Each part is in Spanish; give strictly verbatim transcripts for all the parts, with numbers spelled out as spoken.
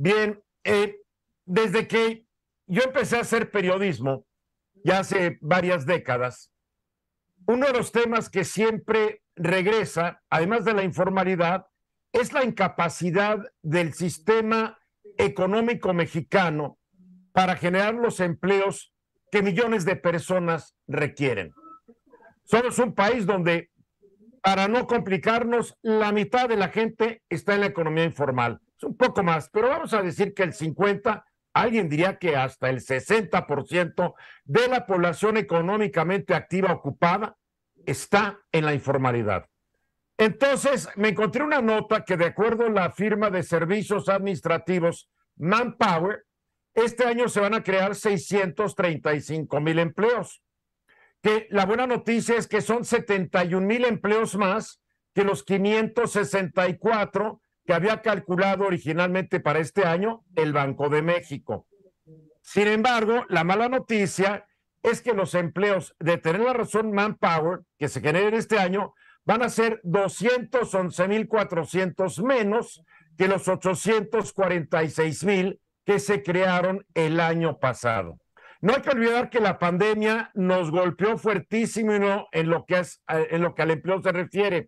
Bien, eh, desde que yo empecé a hacer periodismo, ya hace varias décadas, uno de los temas que siempre regresa, además de la informalidad, es la incapacidad del sistema económico mexicano para generar los empleos que millones de personas requieren. Somos un país donde, para no complicarnos, la mitad de la gente está en la economía informal. Es un poco más, pero vamos a decir que el cincuenta, alguien diría que hasta el sesenta por ciento de la población económicamente activa ocupada está en la informalidad. Entonces, me encontré una nota que, de acuerdo a la firma de servicios administrativos Manpower, este año se van a crear seiscientos treinta y cinco mil empleos. Que la buena noticia es que son setenta y un mil empleos más que los quinientos sesenta y cuatro que había calculado originalmente para este año el Banco de México. Sin embargo, la mala noticia es que los empleos, de tener la razón Manpower, que se generen este año, van a ser doscientos once mil cuatrocientos menos que los ochocientos cuarenta y seis mil que se crearon el año pasado. No hay que olvidar que la pandemia nos golpeó fuertísimo en lo que es, en lo que al empleo se refiere.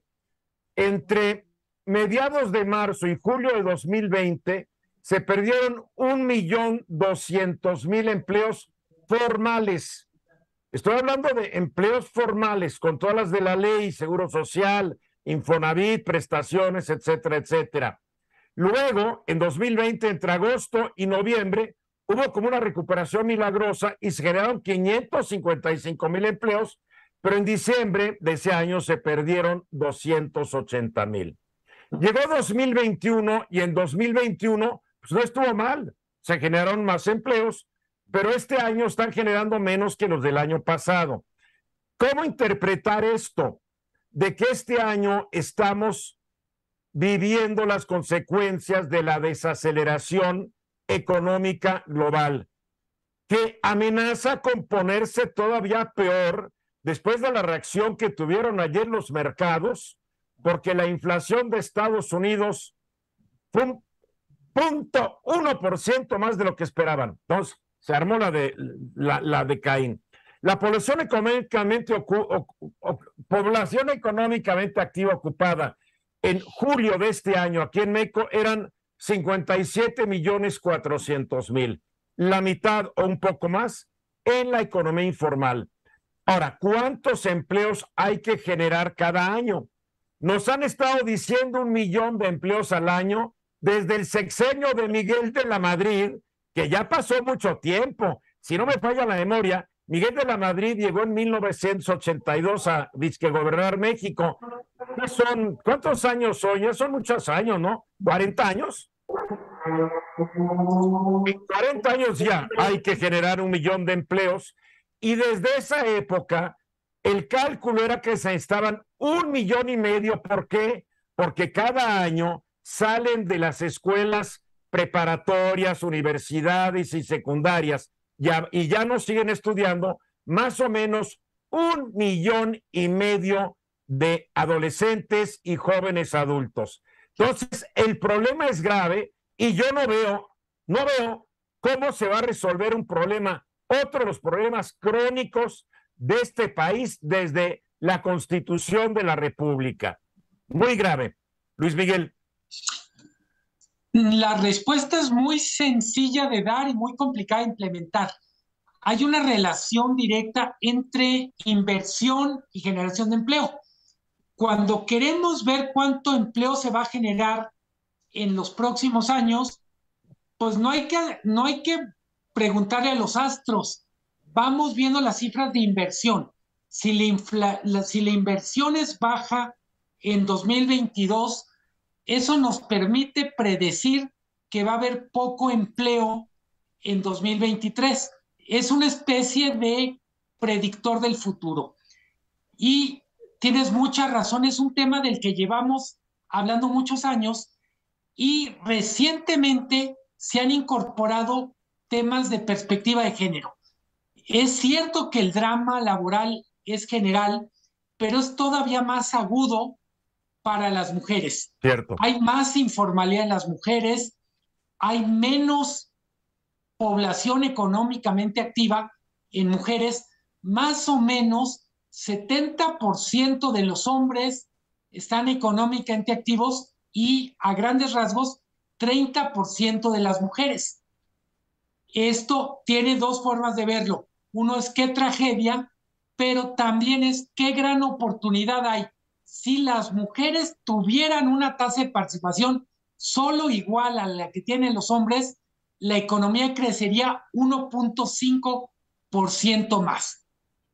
Entre mediados de marzo y julio de dos mil veinte se perdieron un millón doscientos mil empleos formales. Estoy hablando de empleos formales con todas las de la ley, Seguro Social, Infonavit, prestaciones, etcétera, etcétera. Luego, en dos mil veinte, entre agosto y noviembre, hubo como una recuperación milagrosa y se generaron quinientos cincuenta y cinco mil empleos, pero en diciembre de ese año se perdieron doscientos ochenta mil. Llegó dos mil veintiuno y en dos mil veintiuno pues no estuvo mal, se generaron más empleos, pero este año están generando menos que los del año pasado. ¿Cómo interpretar esto? De que este año estamos viviendo las consecuencias de la desaceleración económica global, que amenaza con ponerse todavía peor después de la reacción que tuvieron ayer los mercados, porque la inflación de Estados Unidos fue un punto uno por ciento más de lo que esperaban. Entonces, se armó la de, la, la de Caín. La población económicamente, ocu, o, o, población económicamente activa ocupada en julio de este año aquí en México eran cincuenta y siete millones cuatrocientos mil, la mitad o un poco más en la economía informal. Ahora, ¿cuántos empleos hay que generar cada año? Nos han estado diciendo un millón de empleos al año desde el sexenio de Miguel de la Madrid, que ya pasó mucho tiempo. Si no me falla la memoria, Miguel de la Madrid llegó en mil novecientos ochenta y dos a disque gobernar México. ¿Qué son? ¿Cuántos años son? Ya son muchos años, ¿no? ¿cuarenta años? En cuarenta años ya hay que generar un millón de empleos y desde esa época el cálculo era que se necesitaban un millón y medio. ¿Por qué? Porque cada año salen de las escuelas preparatorias, universidades y secundarias ya, y ya no siguen estudiando más o menos un millón y medio de adolescentes y jóvenes adultos. Entonces, el problema es grave y yo no veo, no veo cómo se va a resolver un problema, otro de los problemas crónicos de este país desde la Constitución de la República. Muy grave. Luis Miguel. La respuesta es muy sencilla de dar y muy complicada de implementar. Hay una relación directa entre inversión y generación de empleo. Cuando queremos ver cuánto empleo se va a generar en los próximos años, pues no hay que, no hay que preguntarle a los astros. Vamos viendo las cifras de inversión. Si la, infla, la, si la inversión es baja en dos mil veintidós, eso nos permite predecir que va a haber poco empleo en dos mil veintitrés. Es una especie de predictor del futuro. Y tienes mucha razón, es un tema del que llevamos hablando muchos años y recientemente se han incorporado temas de perspectiva de género. Es cierto que el drama laboral es general, pero es todavía más agudo para las mujeres. Cierto. Hay más informalidad en las mujeres, hay menos población económicamente activa en mujeres, más o menos setenta por ciento de los hombres están económicamente activos y a grandes rasgos treinta por ciento de las mujeres. Esto tiene dos formas de verlo. Uno es qué tragedia, pero también es qué gran oportunidad hay. Si las mujeres tuvieran una tasa de participación solo igual a la que tienen los hombres, la economía crecería uno punto cinco por ciento más.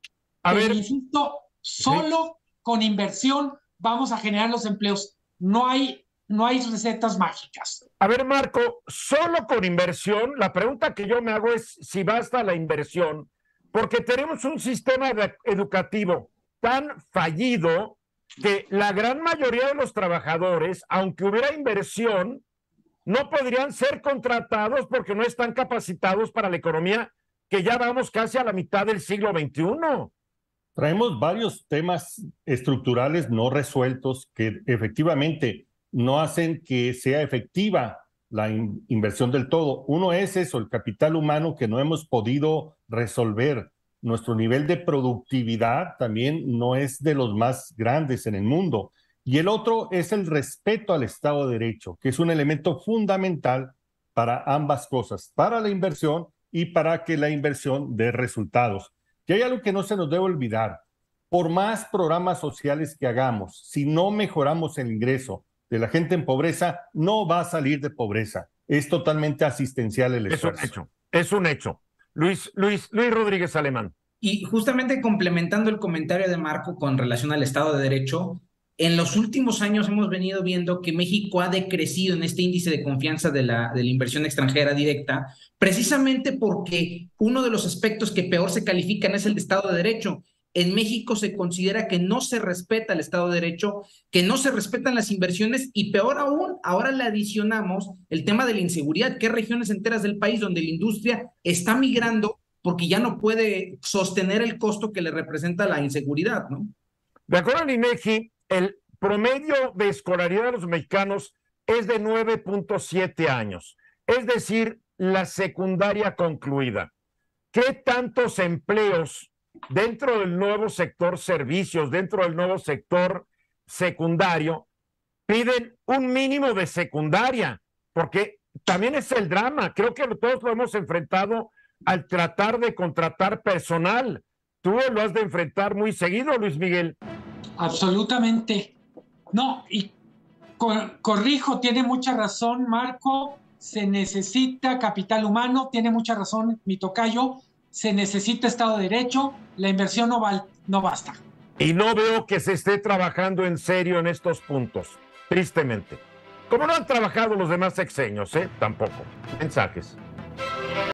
A Pero ver, insisto, solo sí. Con inversión vamos a generar los empleos. No hay, no hay recetas mágicas. A ver, Marco, solo con inversión, la pregunta que yo me hago es si basta la inversión, porque tenemos un sistema educativo tan fallido que la gran mayoría de los trabajadores, aunque hubiera inversión, no podrían ser contratados porque no están capacitados para la economía, que ya vamos casi a la mitad del siglo veintiuno. Traemos varios temas estructurales no resueltos que efectivamente no hacen que sea efectiva la in- inversión del todo. Uno es eso, el capital humano que no hemos podido resolver. Nuestro nivel de productividad también no es de los más grandes en el mundo. Y el otro es el respeto al Estado de Derecho, que es un elemento fundamental para ambas cosas, para la inversión y para que la inversión dé resultados. Y hay algo que no se nos debe olvidar. Por más programas sociales que hagamos, si no mejoramos el ingreso de la gente en pobreza, no va a salir de pobreza. Es totalmente asistencial el esfuerzo. Es un hecho, es un hecho. Luis, Luis, Luis Rodríguez Alemán. Y justamente complementando el comentario de Marco con relación al Estado de Derecho, en los últimos años hemos venido viendo que México ha decrecido en este índice de confianza de la, de la inversión extranjera directa, precisamente porque uno de los aspectos que peor se califican es el de Estado de Derecho. En México se considera que no se respeta el Estado de Derecho, que no se respetan las inversiones y peor aún, ahora le adicionamos el tema de la inseguridad, que hay regiones enteras del país donde la industria está migrando porque ya no puede sostener el costo que le representa la inseguridad, ¿no? De acuerdo al INEGI, el promedio de escolaridad de los mexicanos es de nueve punto siete años, es decir, la secundaria concluida. ¿Qué tantos empleos dentro del nuevo sector servicios, dentro del nuevo sector secundario, piden un mínimo de secundaria? Porque también es el drama. Creo que todos lo hemos enfrentado al tratar de contratar personal. Tú lo has de enfrentar muy seguido, Luis Miguel. Absolutamente. No, y cor corrijo, tiene mucha razón Marco, se necesita capital humano, tiene mucha razón mi tocayo, se necesita Estado de Derecho, la inversión no, val no basta. Y no veo que se esté trabajando en serio en estos puntos, tristemente. Como no han trabajado los demás sexenios, ¿eh? Tampoco. Mensajes.